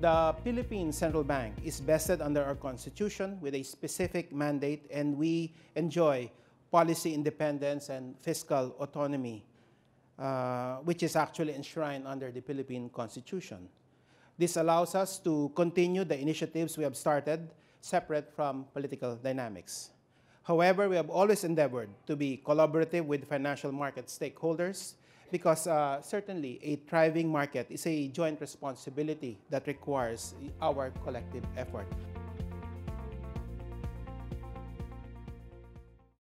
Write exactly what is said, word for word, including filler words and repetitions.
The Philippine Central Bank is vested under our Constitution with a specific mandate, and we enjoy policy independence and fiscal autonomy, uh, which is actually enshrined under the Philippine Constitution. This allows us to continue the initiatives we have started separate from political dynamics. However, we have always endeavored to be collaborative with financial market stakeholders because uh, certainly a thriving market is a joint responsibility that requires our collective effort.